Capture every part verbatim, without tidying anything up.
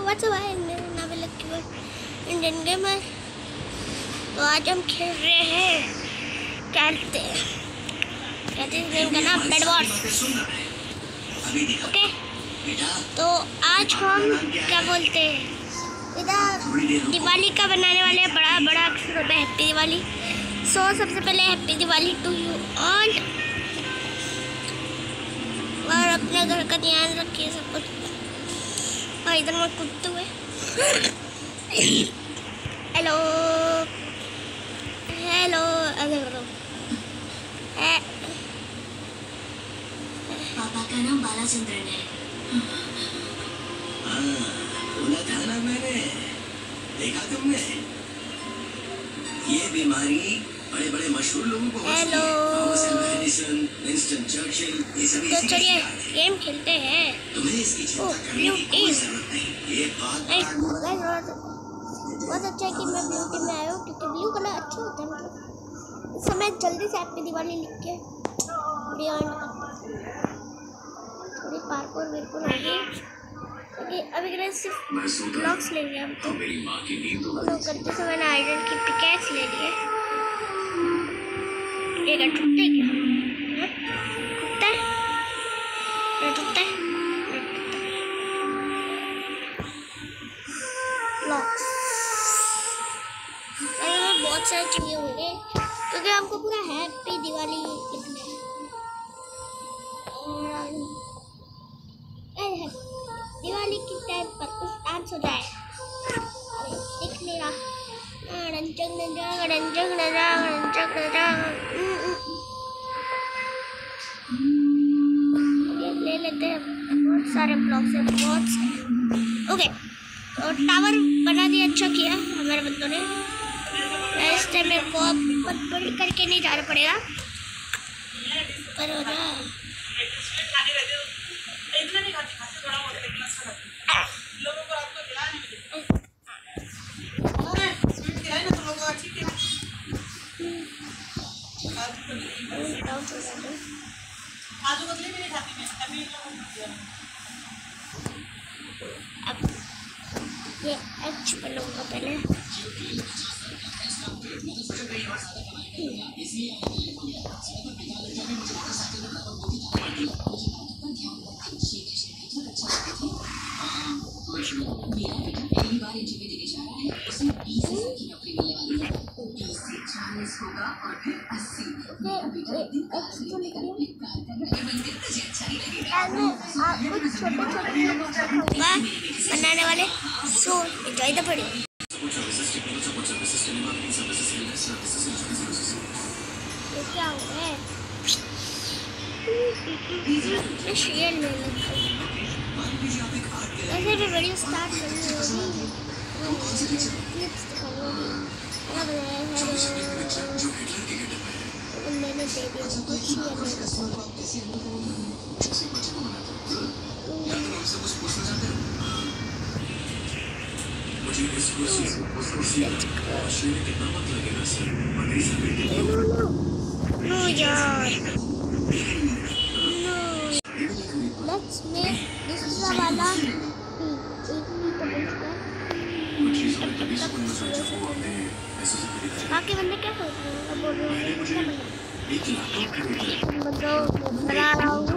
What's up guys, मेरा नाम है लक्की इंडियन गेमर। तो आज हम खेल रहे हैं कहते कहते हैं गेम का नाम बेड वॉर्स। ओके, तो आज हम क्या बोलते हैं, इधर दिवाली का बनाने वाले हैं, बड़ा बड़ा अक्षरों में हैप्पी दिवाली। सो सबसे पहले happy Diwali to you all, और अपने घर का ध्यान रखिए सब कुछ। और इधर मैं कुत्ते हुए हेलो हेलो हेलो पापा का नाम बालाचंद्रन है। बोला था ना मैंने, देखा तुमने? ये बीमारी बड़े बड़े मशहूर लोगों को होती है। थॉमस एडिसन, विंस्टन चर्चिल, ये सभी तो चलिए गेम खेलते हैं। तुम्हें इसकी चिंता करने की कोई जरूरत नहीं। ये बात बहुत अच्छा है कि मैं ब्लू टीम में आया हूँ, क्योंकि ब्लू कलर अच्छा होता है। मतलब इस समय जल्दी से हैप्पी दिवाली लिख के थोड़ी पार्कोर बिल्कुल हो गई। अभी के सिर्फ ब्लॉक्स ले लिया हम तो। तो करते समय मैंने आयरन की पिकैक्स ले लिए। एक टूटते क्या टूटता है ना, टूटता है ब्लॉक्स। बहुत सारे चाहिए होंगे, क्योंकि हमको पूरा हैप्पी दिवाली लिखना है। दिवाली के टाइम पर कुछ डांस हो जाए। अरे दिख नहीं रहा। ले लेते हैं, बहुत सारे ब्लॉक्स हैं, बहुत सारे। ओके, तो टावर बना दिया, अच्छा किया हमारे बंदों ने। इस टाइम मेरे को बहुत बड़ी करके नहीं जाना पड़ेगा, पर हो ना अब ये एच बनूंगा पहले। बनाने वाले सो एंजॉय द वीडियो। ये क्या हुआ है? शेयर ले लेते हैं। ऐसे भी वीडियो स्टार्ट करनी होगी, क्लिप्स दिखानी मैंने दे दिया कुछ नो यार, लेट्स मेक दूसरा वाला बाकी बंदे क्या सोच रहे हैं? बोल रहे हैं बना रहा हूँ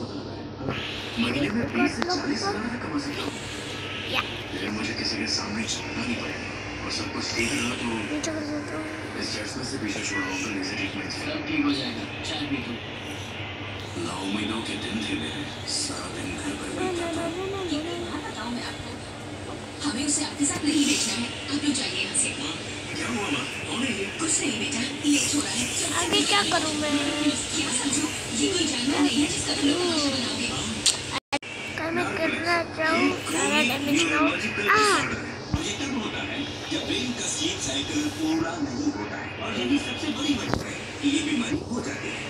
मुझे किसी के सामने चलना नहीं पड़ेगा और सब कुछ ठीक रहा तो इस चर्च से पीछे छुड़ाऊंगा। जैसे ट्रीटमेंट सब ठीक हो जाएगा। चाय पी दो। नौ महीनों के दिन थे मेरे, सारा दिन घर पर बीता था। बताऊं मैं आपको, हमें उसे आपके साथ नहीं भेजना है। आप लोग जाइए यहाँ से। क्या हुआ माँ? कौन है ये? कुछ नहीं बेटा, लेट हो रहा है। आगे क्या करूँ मैं? क्या समझो, ये कोई जानवर नहीं है जिसका तुम लोग तमाशा बनाओगे। क्या मैं करना चाहूँ? सारा डैमेज ना हो। ये तब होता है जब ब्रेन का स्लीप साइकिल पूरा नहीं होता है, और यही सबसे बड़ी वजह है कि ये बीमारी हो जाती है।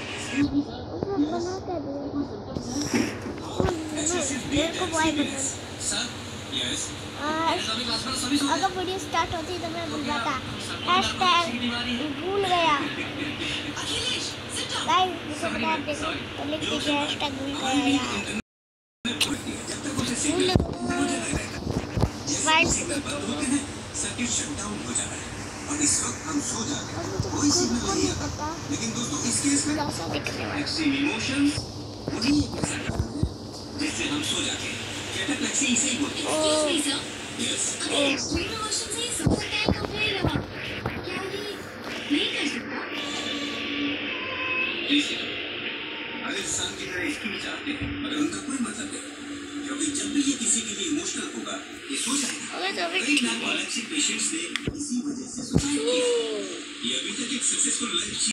मेरे को बॉय बता। अगर वीडियो स्टार्ट होती तो मैं भूल जाता। हैशटैग भूल गया गाइस, मुझे बता दे तो लिख दीजिए हैशटैग भूल गया यार। भूल लाइट सर्किट शटडाउन हो जाता है और इस वक्त हम सो जाते हैं, कोई सिग्नल नहीं आता। लेकिन दोस्तों इस केस में एक्सट्रीम इमोशंस वही एक ऐसा कारण है जिससे हम सो जाते हैं। कैटाप्लेक्सी इसे ही बोलते हैं। एक्सक्यूज मी सर, यस अगर एक्सट्रीम इमोशन से सबसे टाइम का फेल रहा, क्या ये नहीं कर सकता? प्लीज अगर इंसान की तरह इसकी भी चाहते हैं मगर उनका कोई मतलब नहीं, क्योंकि जब भी ये किसी के लिए इमोशनल होगा ये सो जाएगा। अगर तो कई नार्कोलेप्सी पेशेंट्स ने इसी वजह से सुसाइड किया। ये अभी तक एक सक्सेसफुल लाइफ